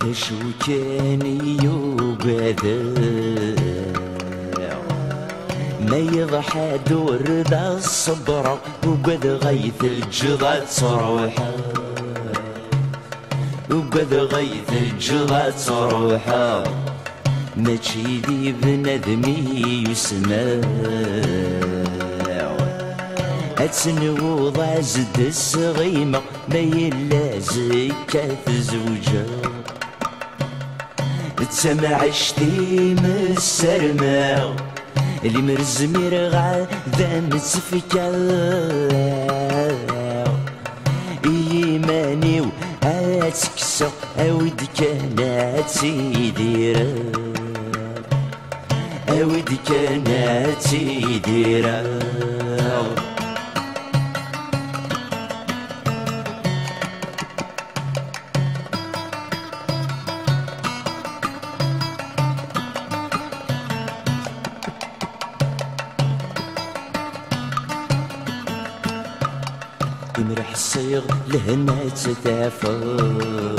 شو كان يوقذ ما يضحى دور ذا الصبرة وقد غيث الجضات صروحة وقد غيث الجضات صروحة ماشي ذي بندمي يسمع اتسنوض عزد الصغيمة ما يلازك كثزوجة تسمع شتيم السرماء اللي مرزمير غادا متفكا إيماني وهاتكسا أود كانت سيديرا أود كانت سيديرا يمرح الصيغ لهنا تتافر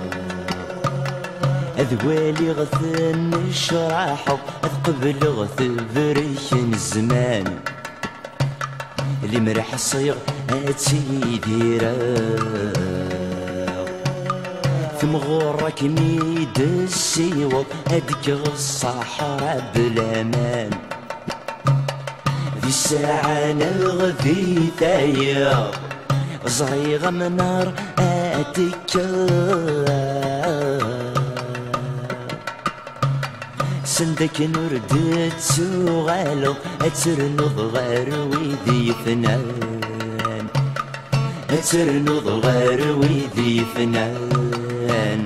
أذوالي غثن الشراحة أذ قبل غث بريشن الزمان اللي مرح الصيغ أتسيديرا ثم غورك ميد السيوط هدك الصحراء بالامان في الساعة نلغذي ثاير صغيرة من نار سندك نردت سوغالو اترنض غير ويدي فنان اترنض غير ويدي فنان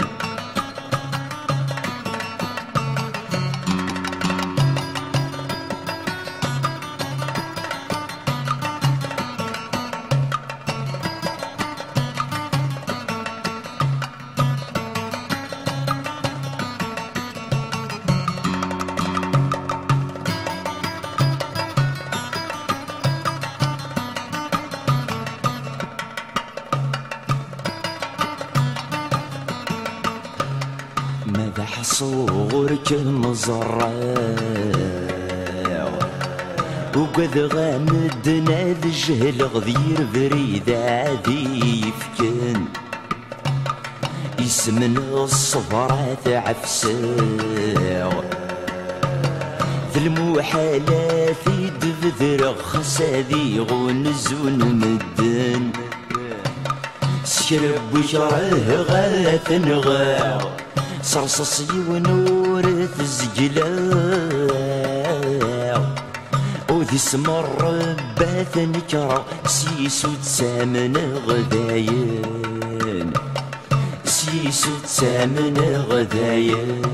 ماذا حصورك المزرع وقد غامدنا الجهل غذير بريد عادي يفكن يسمن الصبرات عفساو ذي المحالات يدبذر خسادي غنزون مدن سكرب وشره غاث نغاو صرصصي ونور تزجلاو وذي سمر بات نكرة سيسو تسامن غداين سيسو تسامن غداين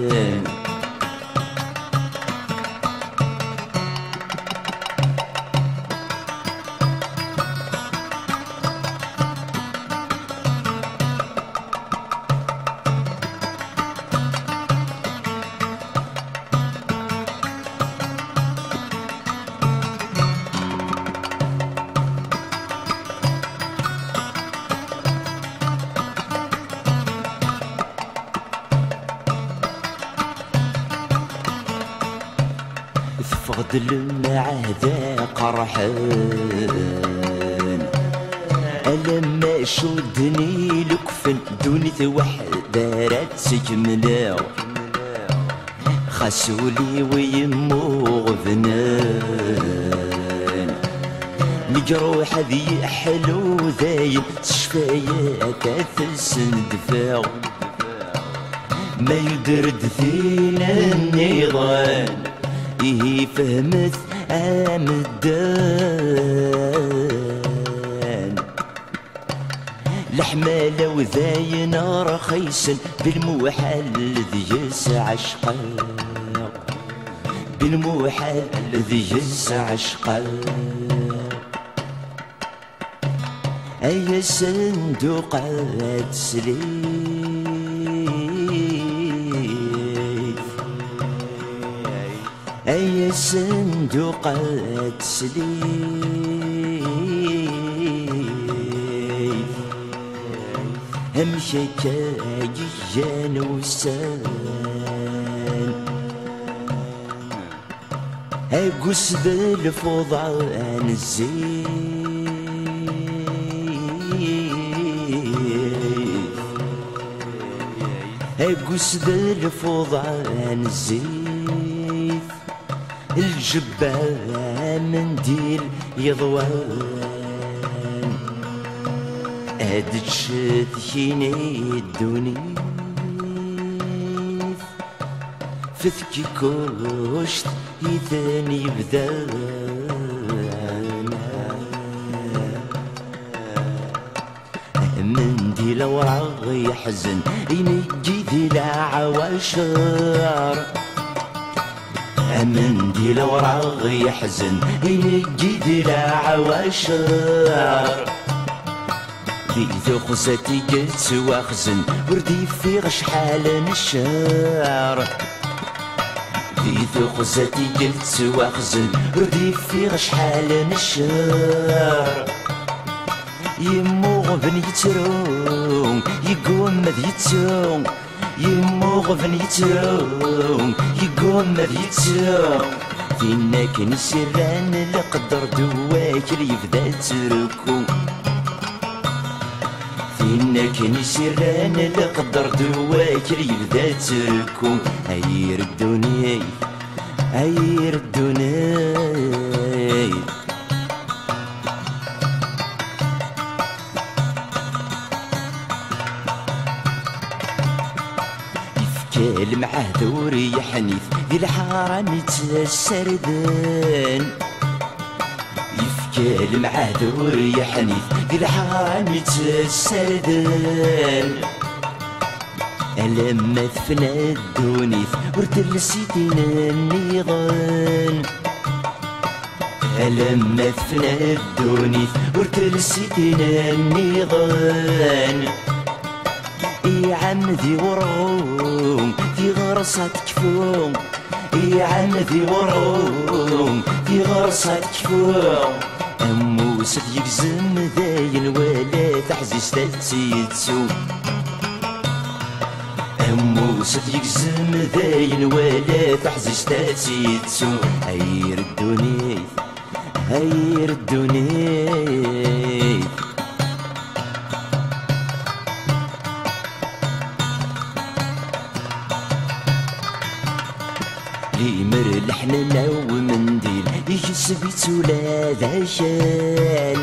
فقد المعهد قرحان ألما شدني لكفن دوني وحدة راتك ملاو خسولي ويمو غفنان مجروح ذي حلو ذاين شفايات ثلسن دفاع ما يدرد فينا النظام إيه فهمت آمدان الحمالة وذاين رخيصا بالموحل الذي يسع عشقا بالموحل الذي يسع عشقا أي صندوقات سليم أي صندوقات سليف همشكا جيان وسان أقوس بالفضان الزيت أقوس بالفضان الزيت الجبال منديل يضوان هاد تشذيني الدوني فثكي كوشت يثاني بدانا منديل وراغ يحزن ينجي ذي العواشر منديل وراغ يحزن ينجي ذي العواشر ذي ثقزتي قلت واخزن وردي في غشحال الشهر ذي ثقزتي قلت واخزن وردي في غشحال الشهر يمو غبن يترون يقوم مذ يترون يمو غبن يترون يقوم مذ يترون فينا كن سران لقدر دواك اللي يبدا تركو فينا كن سران لقدر دواك اللي يبدا تركو هير الدنيا هير الدنيا المعهد وريحنيث ذي الحارة متسردن يفكى المعهد وريحنيث ذي الحارة متسردن ألما ثفنا الدونيث ورتلسيتنا النيضان ألما ثفنا الدونيث ورتلسيتنا النيضان يا عم ذي ورغوم في غرصة كفوم يا عم ذي ورغوم في غرصة كفوم أموس يقزم ذاين ولا تحزيز تلتيتسو أموس يقزم ذاين ولا تحزيز تلتيتسو هير الدنيا هير الدنيا ليمر الحنانة ومنديل يكسبت ولا ذا شال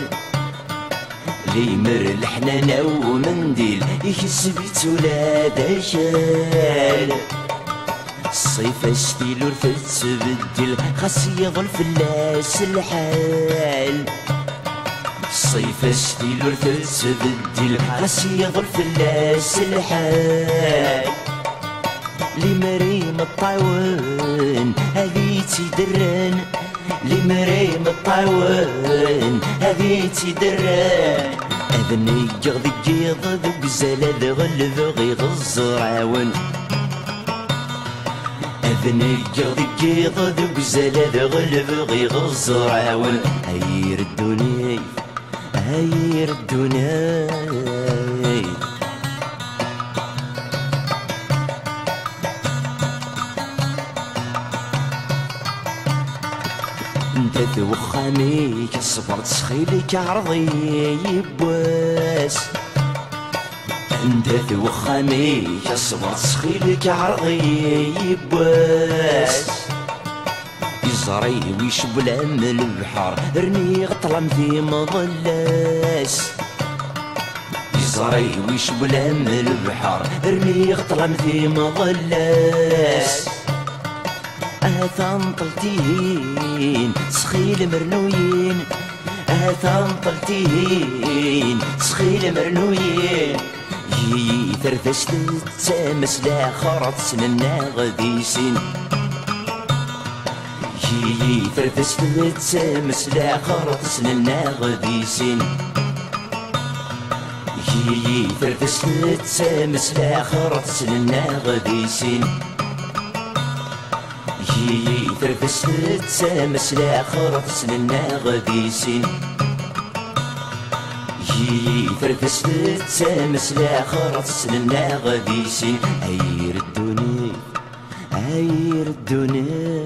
ليمر الحنانة ومنديل يكسبت ولا ذا شال الصيف اشتيل ورثت تبدل خاص يظل فلاس الحال الصيف اشتيل ورثت تبدل خاص يظل فلاس الحال لمريم الطاون هذي تدرن لمريم الطاون هذي تدرن أذني يغضي جيض ذوق زلاد غلب غيغ الزراون أذني يغضي جيض ذوق زلاد غلب غيغ الزراون هير الدنيا هير الدنيا انت ذوخاميك صبرت سخيلك عرضي يبواس انت ذوخاميك صبرت سخيلك عرضي يبواس يزري ويشب العم البحر رني غطلم في مظلاس يزري ويشب العم البحر رني غطلم في مظلاس طلتين سخيل مرنوين طلتين سخيل مرنوين ثرثشت تامس لا خرط سننا غديسين ثرثشت تامس لا خرط سننا غديسين ثرثشت تامس لا خرط سننا غديسين ترفس تسامس لا خرط سننا غديسين يجي فرفس تتسامس لاخر تسلنا غادي يسين عير الدنيا عير الدنيا